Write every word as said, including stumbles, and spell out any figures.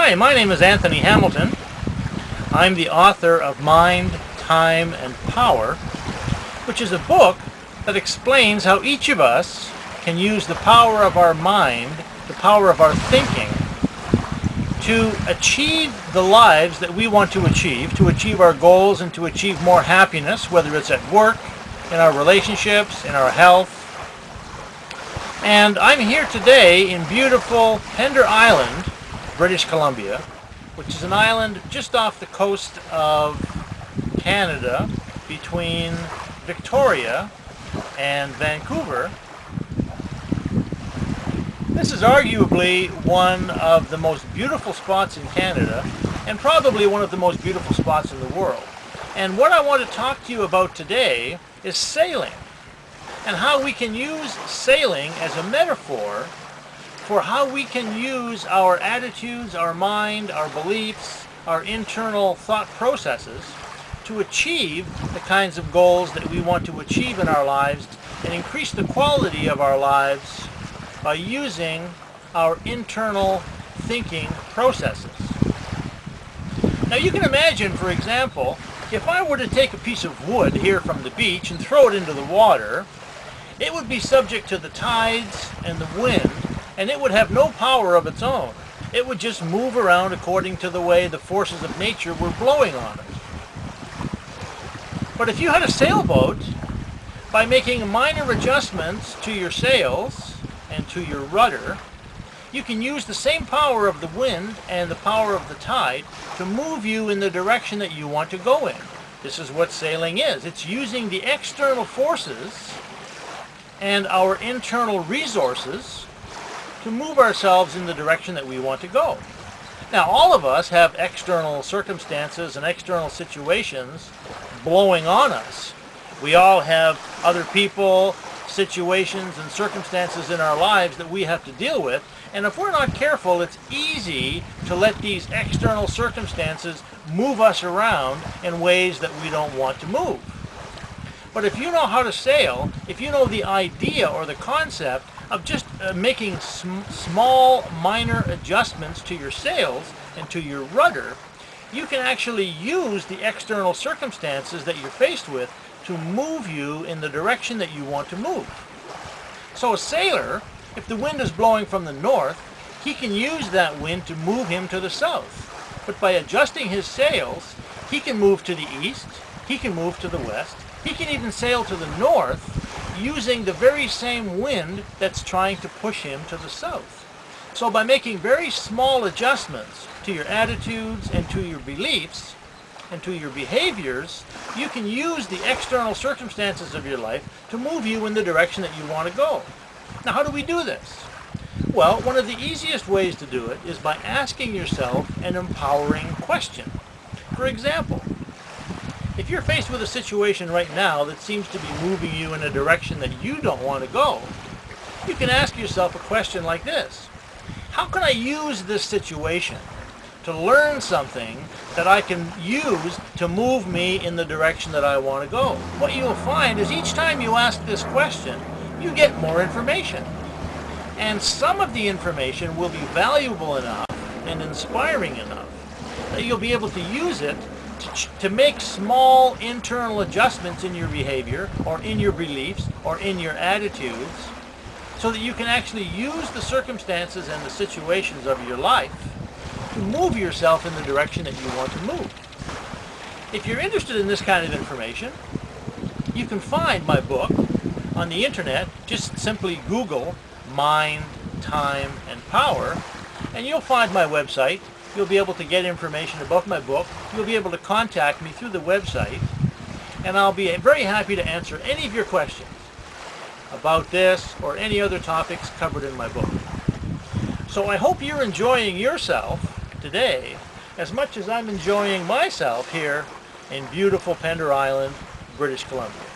Hi, my name is Anthony Hamilton. I'm the author of Mind, Time, and Power, which is a book that explains how each of us can use the power of our mind, the power of our thinking, to achieve the lives that we want to achieve, to achieve our goals and to achieve more happiness, whether it's at work, in our relationships, in our health. And I'm here today in beautiful Pender Island, British Columbia, which is an island just off the coast of Canada between Victoria and Vancouver. This is arguably one of the most beautiful spots in Canada and probably one of the most beautiful spots in the world. And what I want to talk to you about today is sailing and how we can use sailing as a metaphor for how we can use our attitudes, our mind, our beliefs, our internal thought processes to achieve the kinds of goals that we want to achieve in our lives and increase the quality of our lives by using our internal thinking processes. Now you can imagine, for example, if I were to take a piece of wood here from the beach and throw it into the water, it would be subject to the tides and the wind, and it would have no power of its own. It would just move around according to the way the forces of nature were blowing on it. But if you had a sailboat, by making minor adjustments to your sails and to your rudder, you can use the same power of the wind and the power of the tide to move you in the direction that you want to go in. This is what sailing is. It's using the external forces and our internal resources to move ourselves in the direction that we want to go. Now, all of us have external circumstances and external situations blowing on us. We all have other people, situations, and circumstances in our lives that we have to deal with, and if we're not careful, it's easy to let these external circumstances move us around in ways that we don't want to move. But if you know how to sail, if you know the idea or the concept of just uh, making sm small, minor adjustments to your sails and to your rudder, you can actually use the external circumstances that you're faced with to move you in the direction that you want to move. So a sailor, if the wind is blowing from the north, he can use that wind to move him to the south. But by adjusting his sails, he can move to the east, he can move to the west, he can even sail to the north using the very same wind that's trying to push him to the south. So by making very small adjustments to your attitudes and to your beliefs and to your behaviors, you can use the external circumstances of your life to move you in the direction that you want to go. Now, how do we do this? Well, one of the easiest ways to do it is by asking yourself an empowering question. For example, if you're faced with a situation right now that seems to be moving you in a direction that you don't want to go, you can ask yourself a question like this: how can I use this situation to learn something that I can use to move me in the direction that I want to go? What you'll find is each time you ask this question, you get more information. And some of the information will be valuable enough and inspiring enough that you'll be able to use it to, to make small internal adjustments in your behavior or in your beliefs or in your attitudes so that you can actually use the circumstances and the situations of your life to move yourself in the direction that you want to move. If you're interested in this kind of information, you can find my book on the internet. Just simply Google Mind, Time, and Power, and you'll find my website. You'll be able to get information about my book. You'll be able to contact me through the website, and I'll be very happy to answer any of your questions about this or any other topics covered in my book. So I hope you're enjoying yourself today as much as I'm enjoying myself here in beautiful Pender Island, British Columbia.